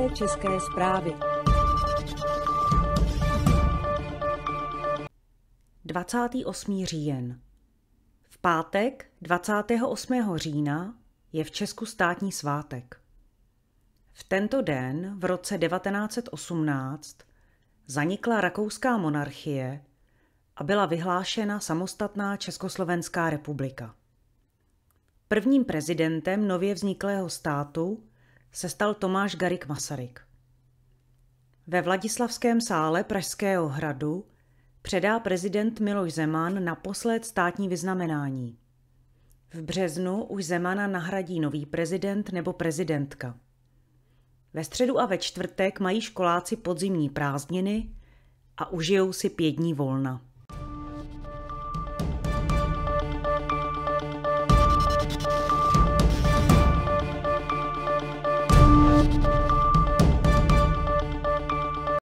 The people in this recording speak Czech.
české zprávy. 28. říjen. V pátek 28. října je v Česku státní svátek. V tento den v roce 1918 zanikla rakouská monarchie a byla vyhlášena samostatná Československá republika. Prvním prezidentem nově vzniklého státu se stal Tomáš Garrigue Masaryk. Ve Vladislavském sále Pražského hradu předá prezident Miloš Zeman naposled státní vyznamenání. V březnu už Zemana nahradí nový prezident nebo prezidentka. Ve středu a ve čtvrtek mají školáci podzimní prázdniny a užijou si 5 dní volna.